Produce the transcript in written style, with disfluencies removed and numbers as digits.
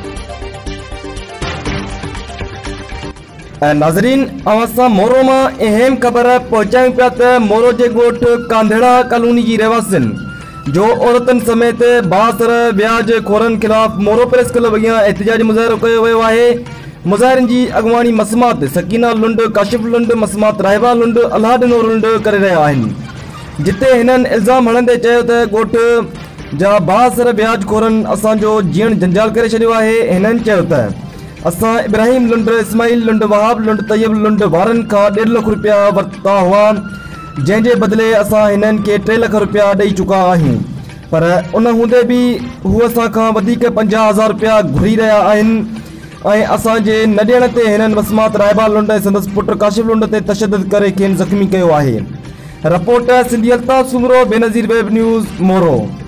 नाज़रीन, अवां मोरो मां अहम ख़बर पहुचायूं पिया त मोरो जे ॻोठ कांधेड़ा कॉलोनी जी रहवासिन जो औरतन समेत बासर ब्याज खोरन खिलाफ़ मोरो प्रेस क्लब अॻियां एहतिजाज मुज़ाहिरो कयो वियो आहे। मुज़ाहिरन जी अॻवानी मसमात सकीना लुंड, काशिफ लुंड, मसमात राहिबा लुंड, अलाहदिनो लुंड करे रहिया आहिनि, जिते हिननि इल्ज़ाम हणंदे चयो त ॻोठ जा बासर ब्याज खोरन असांजो जीअण जंजाल करे छॾियो आहे। हिननि चयो त असां इब्राहिम लुंड, इस्माइल लुंड, वहाब लुंड, तैयब लुंड वारनि खां 1.5 लाख रुपया वरिता हुआ, जंहिंजे बदिले असां हिननि खे 3 लाख रुपया ॾेई चुका आहियूं, पर उन हूंदे बि हू असां खां वधीक 50,000 रुपया घुरी रहिया आहिनि ऐं असांजे न ॾियण ते हिननि मसमात राहिबा लुंड ऐं संदसि पुट काशिफ लुंड ते तशदद करे खेनि ज़ख़्मी कयो आहे। Report Sindhi Altaf Soomro, Benazir web news, मोरो।